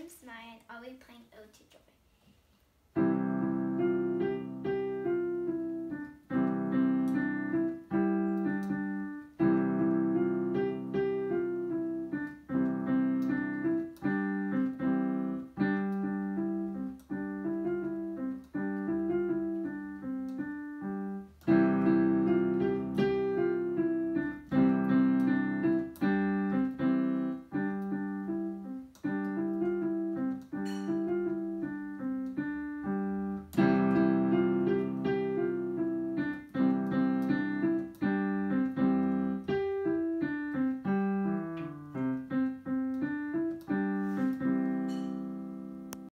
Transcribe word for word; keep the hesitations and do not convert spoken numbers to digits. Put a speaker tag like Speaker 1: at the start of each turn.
Speaker 1: name's Maya and I'll be playing Ode To Joy.